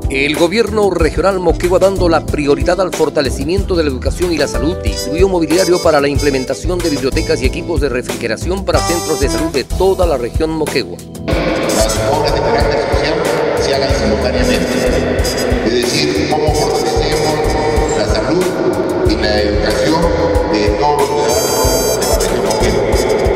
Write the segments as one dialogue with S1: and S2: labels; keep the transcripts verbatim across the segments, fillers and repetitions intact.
S1: El gobierno regional Moquegua, dando la prioridad al fortalecimiento de la educación y la salud, distribuyó mobiliario para la implementación de bibliotecas y equipos de refrigeración para centros de salud de toda la región Moquegua.
S2: Las obras de carácter social se hagan simultáneamente, es decir, cómo fortalecemos la salud y la educación de todos los ciudadanos de la región Moquegua.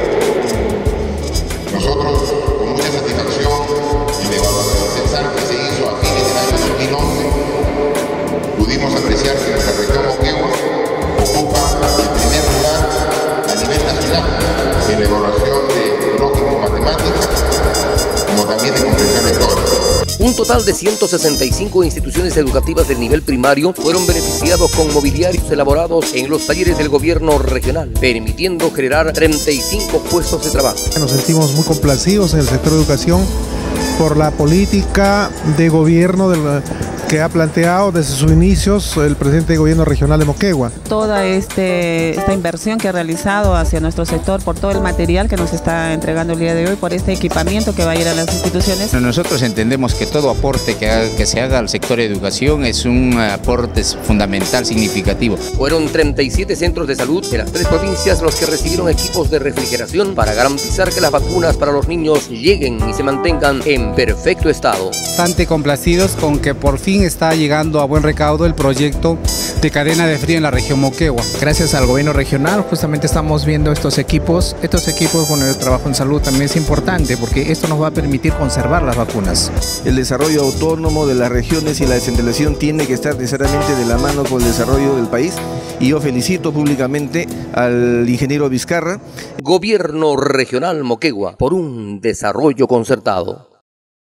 S2: Nosotros, con mucha satisfacción, en la evaluación censal que se hizo a fines del año dos mil once, pudimos apreciar que nuestra región Moquegua ocupa el primer lugar a nivel nacional en la evaluación de lógico-matemáticas, como también de comprensión lectora.
S1: Un total de ciento sesenta y cinco instituciones educativas del nivel primario fueron beneficiados con mobiliarios elaborados en los talleres del gobierno regional, permitiendo generar treinta y cinco puestos de trabajo.
S3: Nos sentimos muy complacidos en el sector de educación por la política de gobierno de la, que ha planteado desde sus inicios el presidente de gobierno regional de Moquegua.
S4: Toda este, esta inversión que ha realizado hacia nuestro sector, por todo el material que nos está entregando el día de hoy, por este equipamiento que va a ir a las instituciones.
S5: Nosotros entendemos que todo aporte que, haga, que se haga al sector de educación es un aporte fundamental, significativo.
S1: Fueron treinta y siete centros de salud de las tres provincias los que recibieron equipos de refrigeración para garantizar que las vacunas para los niños lleguen y se mantengan en perfecto estado.
S6: Bastante complacidos con que por fin está llegando a buen recaudo el proyecto de cadena de frío en la región Moquegua.
S7: Gracias al gobierno regional justamente estamos viendo estos equipos. Estos equipos, bueno, el trabajo en salud también es importante porque esto nos va a permitir conservar las vacunas.
S8: El desarrollo autónomo de las regiones y la descentralización tiene que estar necesariamente de la mano con el desarrollo del país, y yo felicito públicamente al ingeniero Vizcarra.
S1: Gobierno regional Moquegua por un desarrollo concertado.